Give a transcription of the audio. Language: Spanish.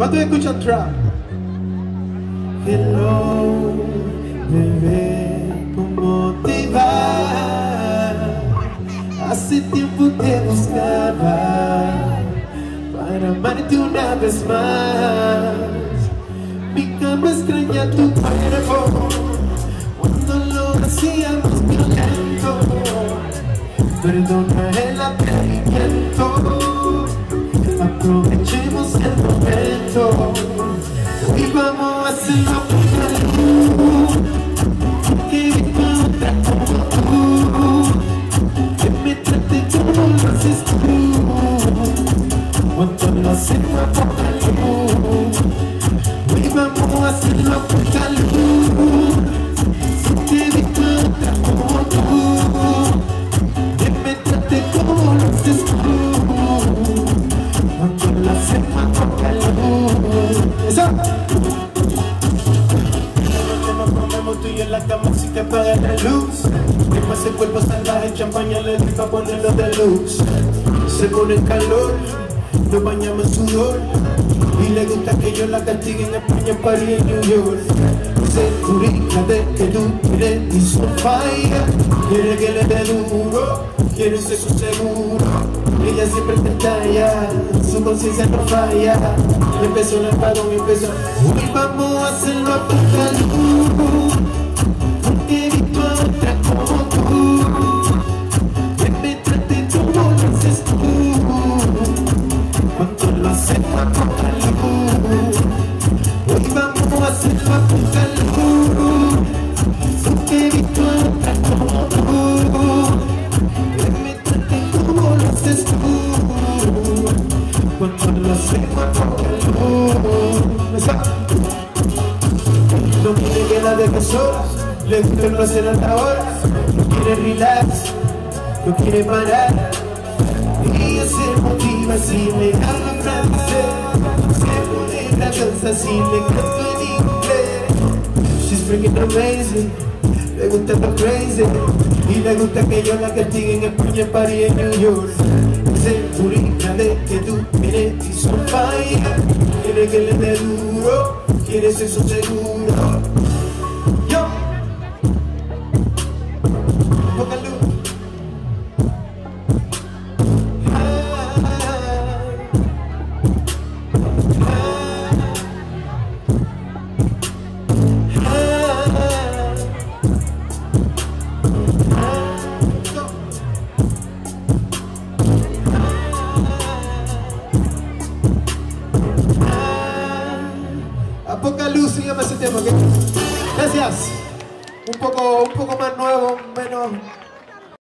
¿Cuántos escuchan trap? Hello, bebé, ¿cómo te va? Hace tiempo te buscaba para amarte una vez más. Mi cama extraña tu cuerpo cuando lo hacíamos violento. Perdona el atrevimiento, aprovechemos el momento y vamos a hacerlo con la luz. Que venga otra como tú, que me trate como lo haces tú. Cuando lo hacemos con la luz, y vamos a hacerlo con la luz. Que venga otra como tú, que me trate como lo haces tú. Cuando lo hacemos con la luz. Nos comemos tú y en la cama si te apaga la luz. Después el cuerpo salvaje, champaña le doy pa' ponerlo de luz. Se pone en calor, nos bañamos en sudor. Y le gusta que yo la castigue en España, en París, en New York. Segurita de que tú quieres y su falla. Quiere que le dé duro, quiere ser su seguro. Ella siempre te estalla, su conciencia no falla. Empezó el apagón, empezó. Hoy vamos a hacerlo con la luz. Porque he visto a otra como tú, que me trate como lo haces tú. Cuando lo hacemos con la luz, hoy vamos a hacerlo con la luz. Porque he visto a otra como tú, que me trate como lo haces tú. Cuando lo hacemos con la luz. No quiere que la deje sola, le gusta el placer hasta ahora. No quiere relax, no quiere parar. Y ella se motiva si le habla francés, se pone graciosa si le canto en inglés. She's freaking amazing, le gusta lo crazy. Y le gusta que yo la castigue en España, en París, en New York. Segurita de que tú tienes y son falla. Quiere que le dé duro, quiere ser su seguro. Yo, poca luz. A poca luz, sígueme ese tema, ¿ok? Gracias. Un poco más nuevo, menos